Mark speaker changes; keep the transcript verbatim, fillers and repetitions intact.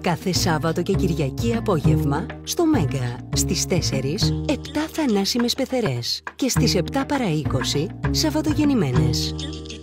Speaker 1: Κάθε Σάββατο και Κυριακή απόγευμα στο Μέγκα. Στις τέσσερις, επτά θανάσιμες πεθερές. Και στις επτά παρά είκοσι, Σαββατογεννημένες.